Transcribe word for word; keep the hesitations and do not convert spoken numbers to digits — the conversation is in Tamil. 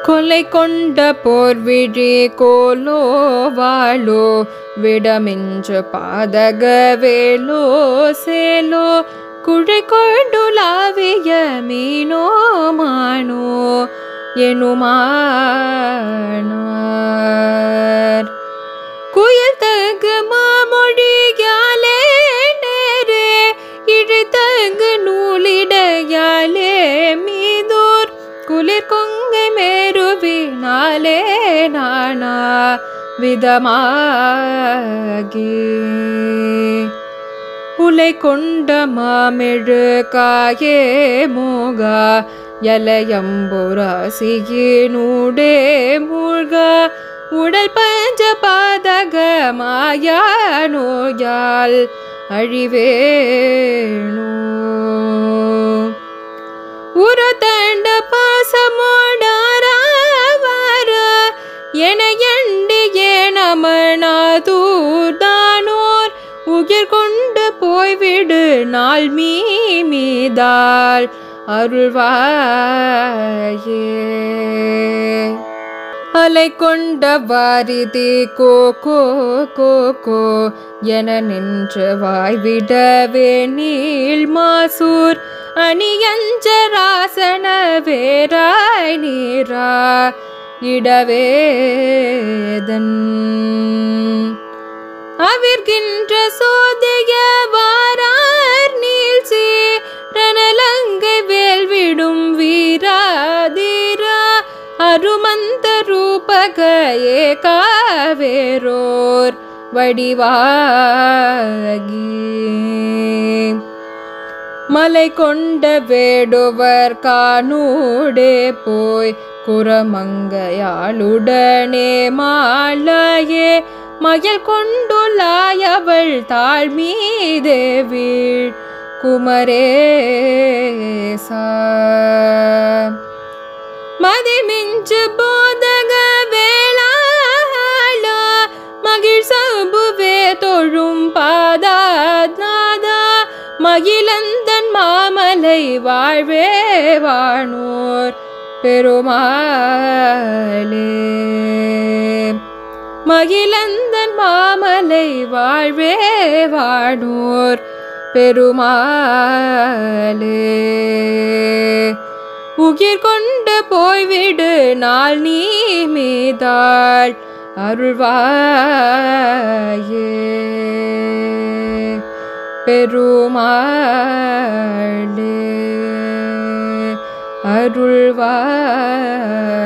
கொலை கொண்ட போர்விழி கோலோ வாளோ விடமின்று பாதக வேலோ சேலோ குழை கொண்டுலாவிய மீனோ மானோ எனுமானார் குயில் தங்கு மாமொழியாலே நேரே இழைத்தங்கு நூலிடையாலே மீதோர் குளிர் கொங்கை மேருவினாலே நானா விதமாகி உலை கொண்ட மாமெழு காயே மூகா எலையம்புராசியினூடே மூழ்கா உடல் பஞ்ச பாதக மாயா நோயால் அழிவேணோ உரு தண்ட பாசமோடாராவார என எண்டியே நமனாதூர்தானோர் உயிர் கொண்டு போய்விடு நாள் மீ மீதால் அருள்வாயே அலை கொண்ட வாரிதி கோ கோ கோ கோ என நின்று வாய்விடவே நீள் மாசூர் அணியஞ்சராசன வேராய் நீரா இடவேதன் அவிர்கின்ற சோதைய வாரார் நீழ்ச்சி ரணலங்கை வேல்விடும் வீராதீரா அருமந்த ரூபக ஏகாவேரோர் வடிவாகி மலை கொண்ட வேடுவர் காணூடே போய் குரமங்கையாளுடனே மாலையே மயில் கொண்டுலாயவள் தாழ்மீதே வீழ் குமரேசா மதிமிஞ்சு போதக வேளாள மகிழ் சம்புவே தொழும் பாதாநாதா மகிழந்தன் மாமலை வாழ்வே வானோர் பெருமாளே மகிழந்தன் மாமலை வாழ்வே வானோர் பெருமாளே உயிர் கொண்டு போய்விடு நாள் நீ மீதாள் அருள்வாயே பெருமாளே அருள்வாயே.